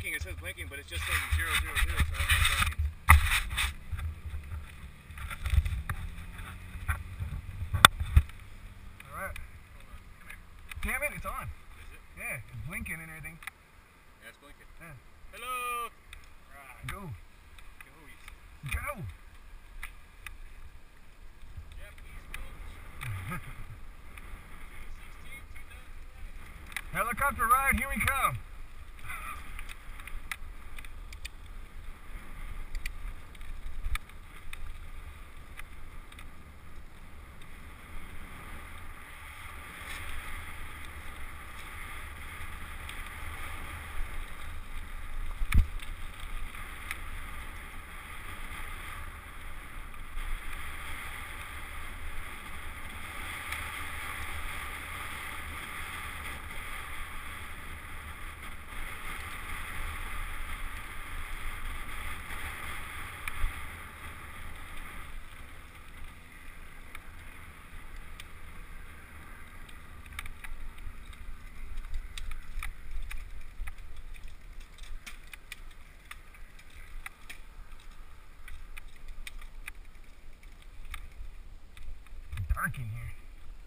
blinking. It says blinking, but it's just saying 000, so I don't know what that means. Alright. Damn it, it's on. Is it? Yeah, it's blinking and everything. Yeah, it's blinking. Yeah. Hello! Right. Go. Go. Go! Japanese Gulch. 2016, 2011. Helicopter ride, here we come. Dark in here.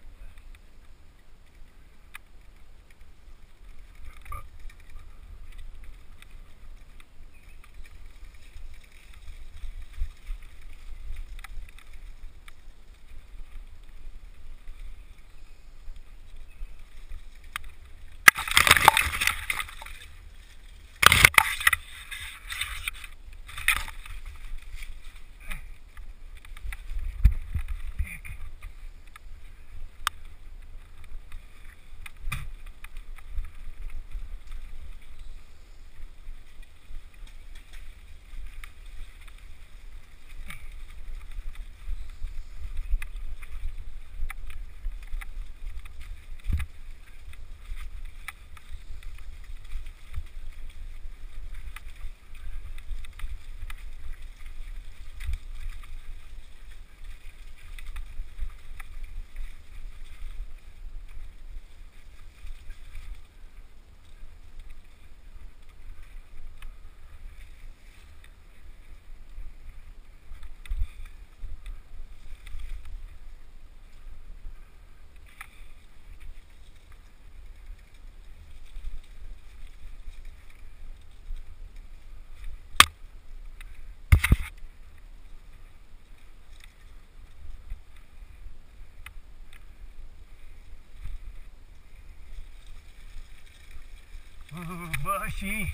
Ooh, mushy.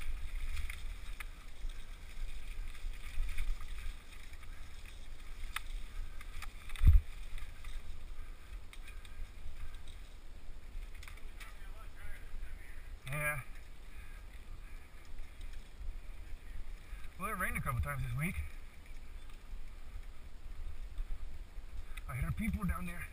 Yeah. Well, it rained a couple times this week. I hear people down there.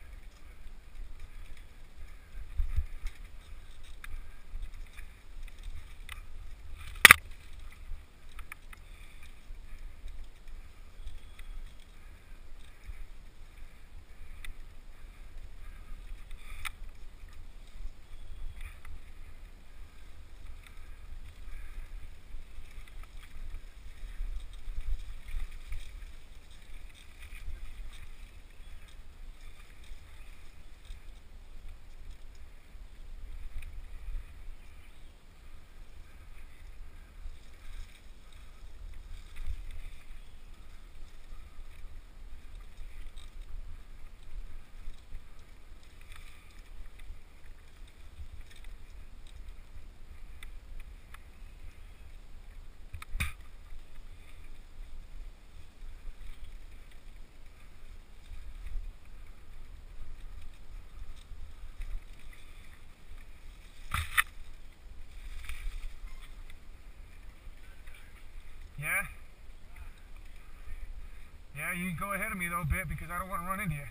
Yeah? Yeah, you can go ahead of me though a bit because I don't want to run into you.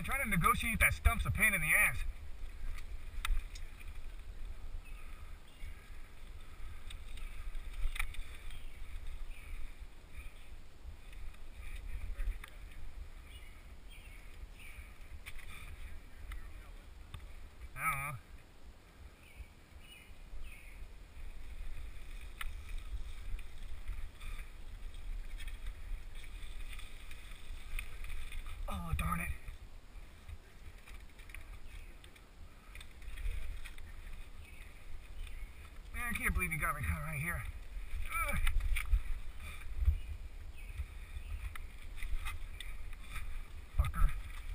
trying to negotiate that stump's a pain in the ass. I don't know. Oh, darn it. Man, I can't believe you got me caught right here. Ugh. Fucker.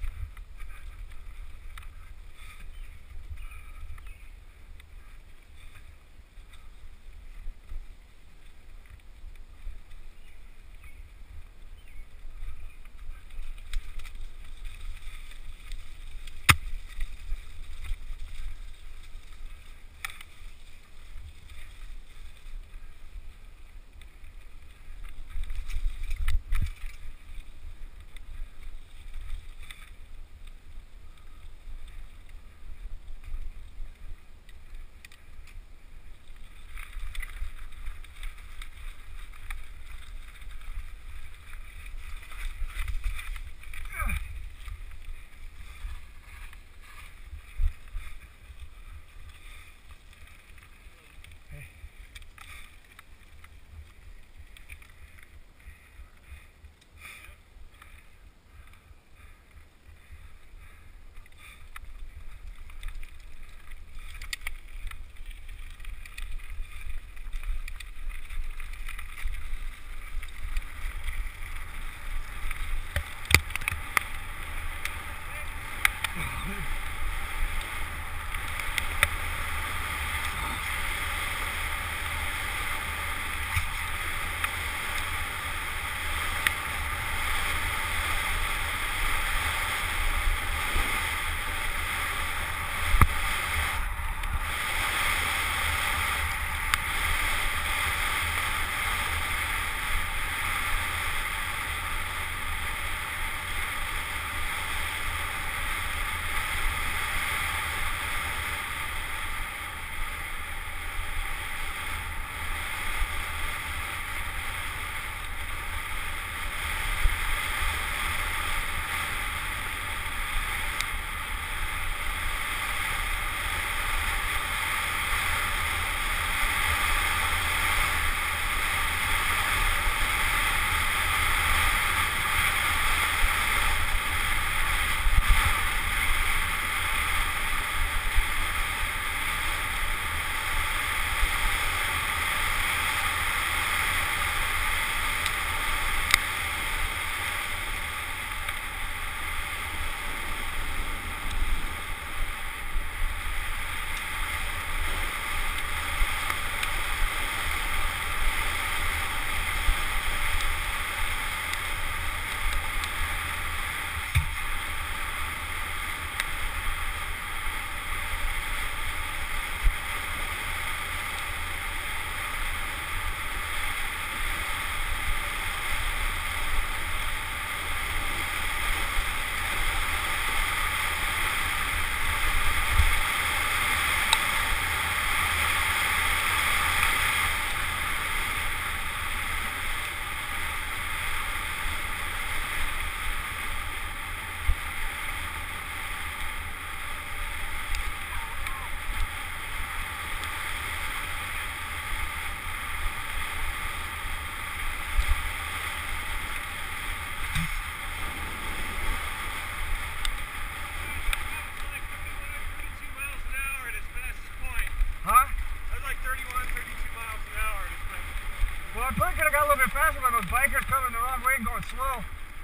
I probably could have got a little bit faster when those bikers coming the wrong way and going slow.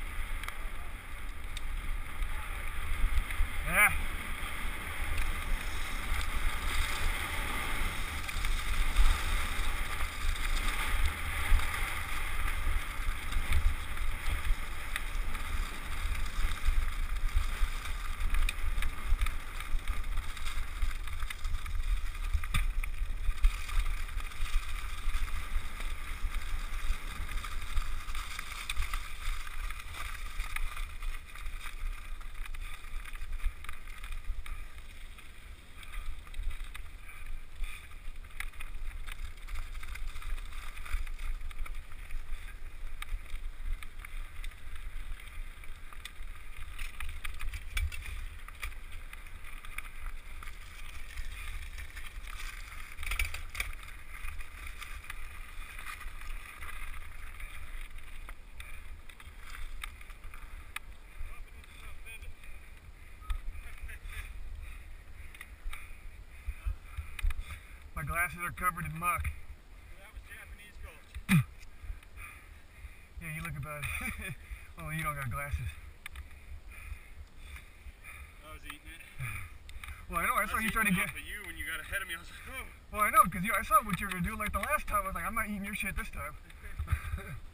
Yeah. glasses are covered in muck. That was Japanese Gulch. Yeah, you look about it. Oh, you don't got glasses. I was eating it. Well, I know, I saw you trying to get... But you, when you got ahead of me, I was like, oh. Well, I know, because I saw what you were going to do like the last time. I was like, I'm not eating your shit this time.